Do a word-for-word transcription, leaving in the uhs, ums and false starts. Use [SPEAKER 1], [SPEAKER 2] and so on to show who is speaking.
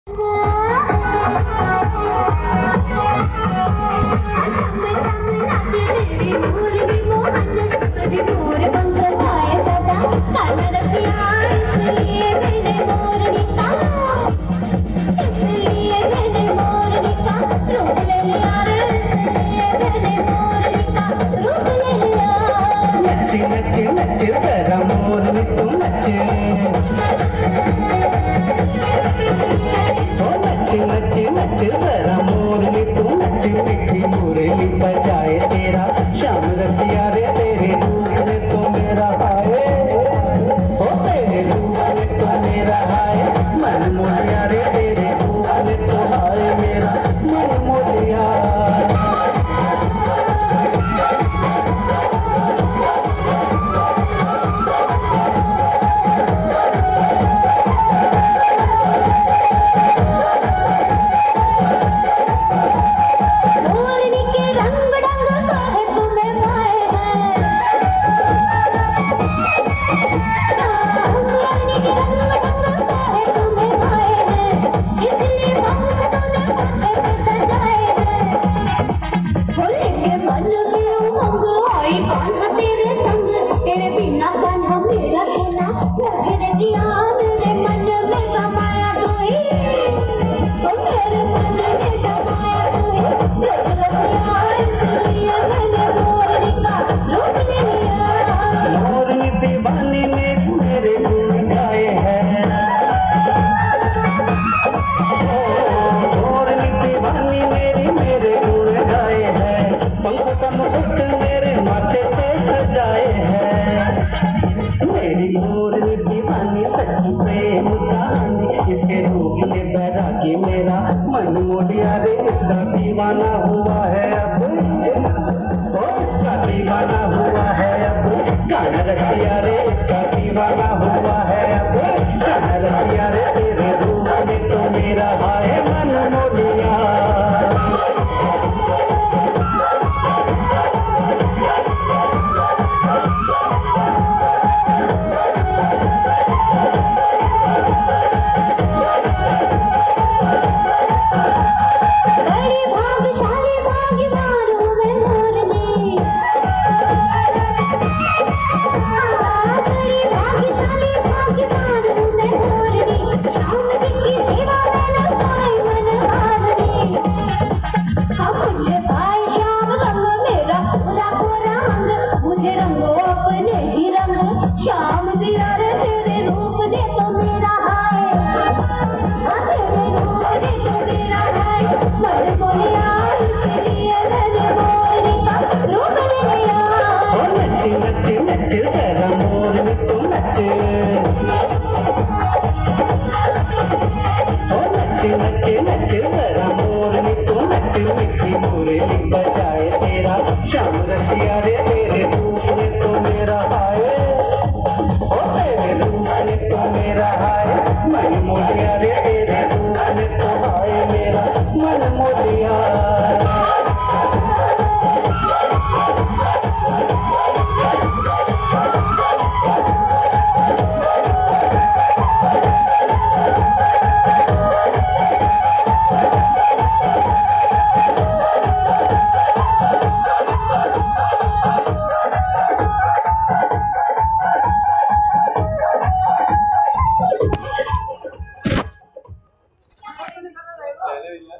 [SPEAKER 1] बजाए तेरा श्याम रसिया रे तेरे रूप में तो मेरा हाय ओ तेरे रूप में तो मेरा हाय मन मोलिया रे तेरे रूप में तो हाय मेरा मन मोलिया इसके रूप में बैरागी मेरा मन मोलिया रे इसका दीवाना हुआ है अब ओ इसका दीवाना हुआ है अब कान्हा रसिया रे इसका दीवाना हुआ है अब कान्हा रसिया रे तेरे रूप में तो मेरा हाय मन मोलिया श्याम दिया रे तेरे रूप दे तो मेरा हाय तेरे रूप दे तो मेरा हाय मन बोलिया इसलिए मैंने मोरनी का रूप ले लिया ओ नच नच नच जरा मोरनी तू नच ओ नच नच नच जरा मोरनी तू नच मिठी मुरली बजाए तेरा श्याम रसिया रे तेरे रूप में तो मेरा हाय ओ तेरे रूप में तो मेरा हाय मन मोलिया रे तेरे रूप में तो हाय मेरा मन मोलिया
[SPEAKER 2] Dale,